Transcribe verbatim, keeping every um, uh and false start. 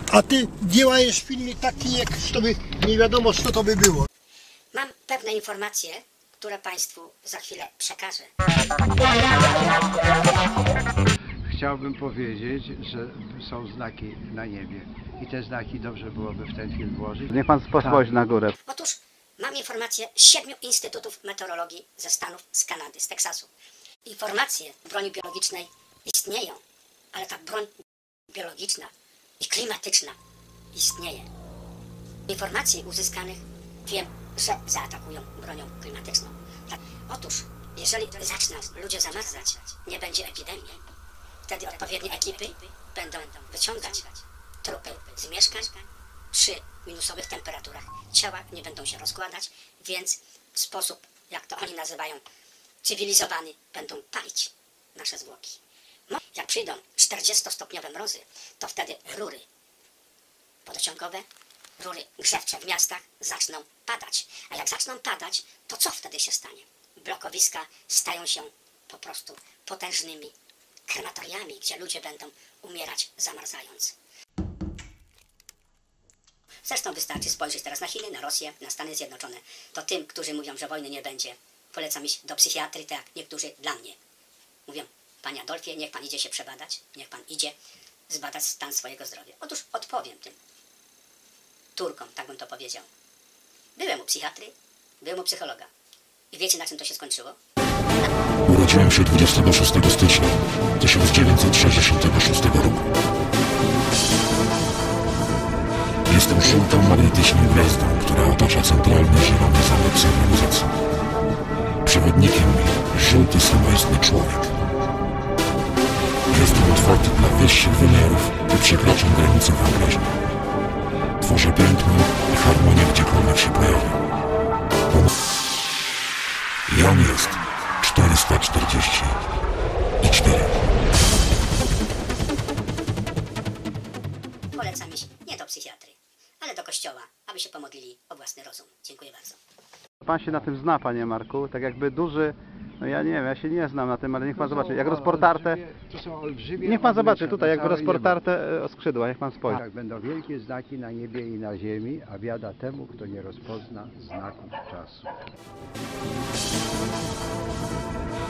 A ty działajesz filmik taki, jak to by nie wiadomo, co to by było. Mam pewne informacje, które Państwu za chwilę przekażę. Chciałbym powiedzieć, że są znaki na niebie i te znaki dobrze byłoby w ten film włożyć. Niech pan spojrzy na górę. Otóż mam informacje z siedmiu instytutów meteorologii ze Stanów, z Kanady, z Teksasu. Informacje broni biologicznej istnieją, ale ta broń biologiczna i klimatyczna istnieje. Informacji uzyskanych wiem, że zaatakują bronią klimatyczną. Tak. Otóż, jeżeli zaczną ludzie zamarzać, nie będzie epidemii, wtedy odpowiednie ekipy będą wyciągać trupy z mieszkań przy minusowych temperaturach. Ciała nie będą się rozkładać, więc w sposób, jak to oni nazywają, cywilizowany, będą palić nasze zwłoki. No, jak przyjdą czterdziestostopniowe mrozy, to wtedy rury wodociągowe, rury grzewcze w miastach zaczną padać. A jak zaczną padać, to co wtedy się stanie? Blokowiska stają się po prostu potężnymi krematoriami, gdzie ludzie będą umierać zamarzając. Zresztą wystarczy spojrzeć teraz na Chiny, na Rosję, na Stany Zjednoczone. To tym, którzy mówią, że wojny nie będzie, polecam iść do psychiatry, tak jak niektórzy dla mnie. Mówią, panie Adolfie, niech pan idzie się przebadać, niech pan idzie zbadać stan swojego zdrowia. Otóż odpowiem tym Turkom, tak bym to powiedział. Byłem u psychiatry, byłem u psychologa. I wiecie, na czym to się skończyło? Urodziłem się dwudziestego szóstego stycznia tysiąc dziewięćset sześćdziesiątego szóstego roku. Jestem żółtą magnetyczną gwiazdą, która otacza centralny zielony zamek cywilizacji. Przewodnikiem żółty samoistny człowiek. Jestem otwarty dla wyższych wymiarów i przekraczam granice wyobraźni. Tworzę piękno i harmonię gdziekolwiek się pojawi. Jan jest czterysta czterdzieści i cztery. Polecam iść nie do psychiatry, ale do kościoła, aby się pomodlili o własny rozum. Dziękuję bardzo. Pan się na tym zna, panie Marku, tak jakby duży, no ja nie wiem, ja się nie znam na tym, ale niech pan zobaczy, jak rozportarte, To są olbrzymie niech pan zobaczy tutaj, jak całe rozportarte e, skrzydła, niech pan spojrzy. Tak, będą wielkie znaki na niebie i na ziemi, a biada temu, kto nie rozpozna znaków czasu.